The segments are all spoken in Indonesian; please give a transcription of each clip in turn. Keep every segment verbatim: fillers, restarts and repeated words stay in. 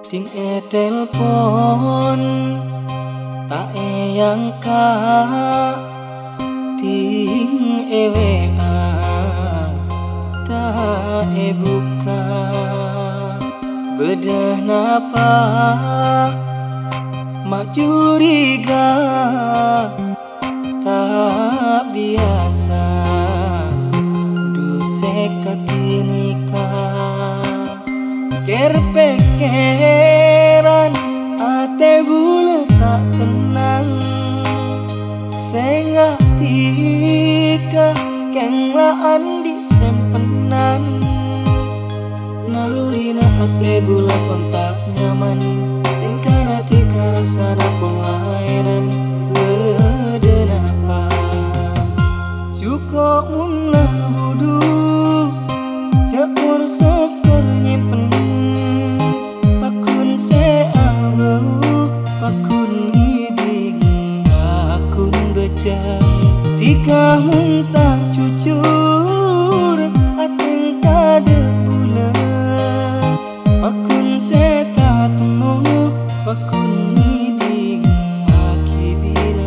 ting e telepon tak e yang ka ting e W A tak e buka bedah napa mak curiga tak biasa dusek katinika ker pekeran ate bule tak tenang sengah tika kenglaan di sempenan nalurina ate bule kontak nyaman tingkana tika rasana penglainan wedenapa cukup munah budu cakur sokor nyimpen pakun se abau pakun ngiding akun becah tika muntah cucur ateng kade bula pakun se tatemu pakun ngiding aki bila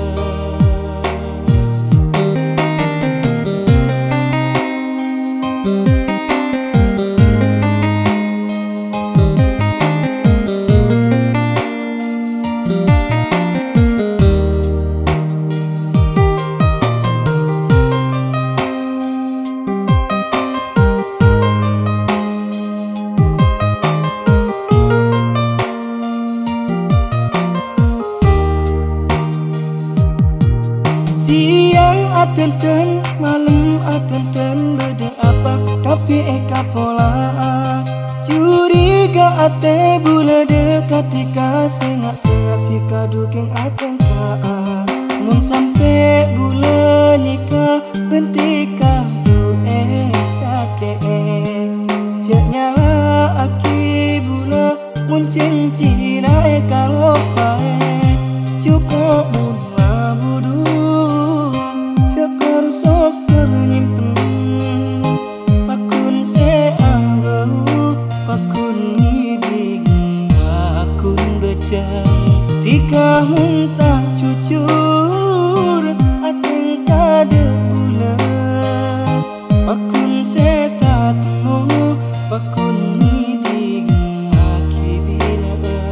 siang atenten malam atenten beda apa tapi eka pola curiga ate bula dekat tika sengak sengak tika dukeng ateng ka mun sampe bula nikah bentika du esake cek nyala aki bula mun cincina eka lopae cukup mun labudu sokor nyimpen pakun se abau pakun ngiding akun becah tika muntah cucur ateng kade bula pakun se tatemu pakun ngiding aki bila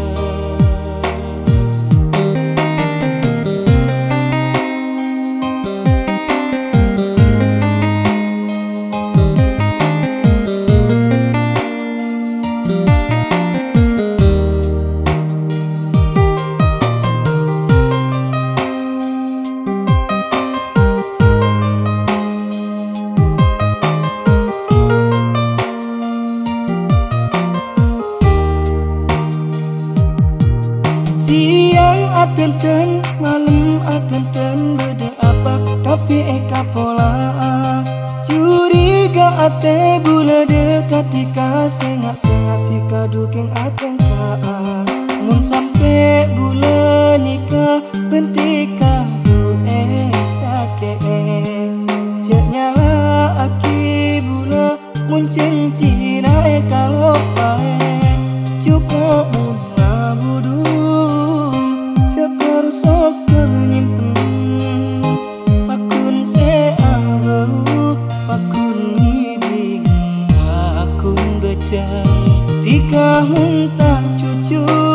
siang atenten malam atenten beda apa tapi eka pola curiga ate bula dekat tika sengak sengak tika dukeng ateng ka mun sampe bula nikah bentika du esake cek nyala aki bula mun cincina eka lopae cukup mun labudu sokor nyimpen pakun se abau pakun ngiding akun becah tika muntah cucur